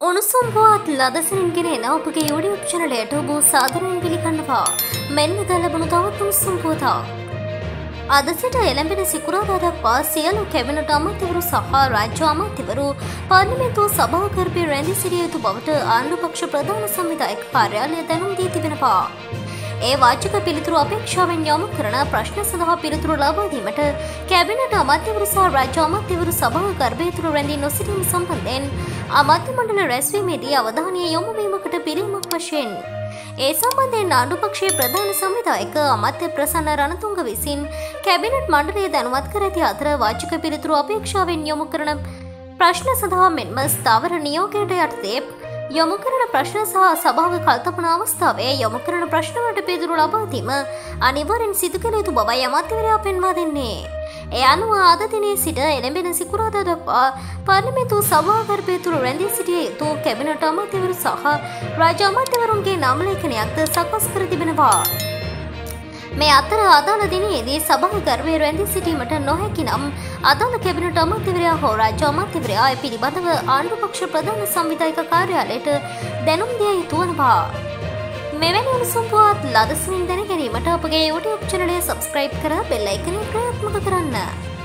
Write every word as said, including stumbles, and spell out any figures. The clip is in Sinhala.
උණුසුම් පුවත් ලදසින් ගෙන ඔබගේ YouTube channelයට ඔබ සාදරයෙන් පිළිගන්නවා. මෙන්න දැන් ලැබුණු තවත් උණුසුම් පුවතක්. අද සිට එළඹෙන සිකුරාදා දක්වා සියලු කැබිනට් අමාත්‍යවරු සහ රාජ්‍ය අමාත්‍යවරු පාර්ලිමේන්තුව සභාකර්පී රැඳී සිටිය යුතු බවට ආණ්ඩු පක්ෂ ප්‍රධාන සංවිධායක කාර්යාලය දැනුම් දී තිබෙනවා. ඒ වාචික පිළිතුරු අපේක්ෂාවෙන් යොමු කරන ප්‍රශ්න සඳහා පිළිතුරු ලබා දීමට කැබිනට් අමාත්‍යවරු සහ රාජ්‍ය අමාත්‍යවරු සභාකර්පී තුරු රැඳී නොසිටීම සම්බන්ධයෙන් අමාත්‍ය මණ්ඩල රැස්වීමේදී අවධානය යොමු වීමකට පිළිමක් වශයෙන් ඒ සම්බන්ධයෙන් ආණ්ඩු පක්ෂයේ ප්‍රධාන සංවිධායක අමාත්‍ය ප්‍රසන්න රණතුංග විසින් කැබිනට් මණ්ඩලය දැනුවත් කර ඇති අතර වාචික පිළිතුරු අපේක්ෂාවෙන් යොමු කරන ප්‍රශ්න සඳහා මෙන්ම ස්ථාවර නියෝගයට යටතේ යොමු කරන ප්‍රශ්න සහ සභාව කල්තපන අවස්ථාවේ යොමු කරන ප්‍රශ්නවලට පිළිතුරු ලබා දීම අනිවාර්යෙන් සිදු කළ යුතු බවයි අමාත්‍යවරයා පෙන්වා දෙන්නේ. ඒ අනුව අද දිනේ සිට එළඹෙන සිකුරාදා දක්වා පාර්ලිමේන්තු සභාකර්පී තුරු රැඳී සිටිය යුතු කැබිනට් අමාත්‍යවරු සහ රාජ්‍ය අමාත්‍යවරුන්ගේ නාම ලේඛනයක්ද සකස් කර තිබෙනවා. මේ අතර අදාළ දිනයේදී සභාකර්මයේ රැඳී සිටීමට නොහැකි නම් අදාළ කැබිනට් අමාත්‍යවරයා හෝ රාජ්‍ය අමාත්‍යවරයා ඒ පිළිබඳව ආණ්ඩු පක්ෂ ප්‍රධාන සංවිධායක කාර්යාලයට දැනුම් දිය යුතු වනවා. මෙවැනි උණුසුම් පුවත් ලදසින් දැන ගැනීමට අපගේ YouTube channel එක subscribe කර බෙල් අයිකනය ක්‍රියාත්මක කරන්න.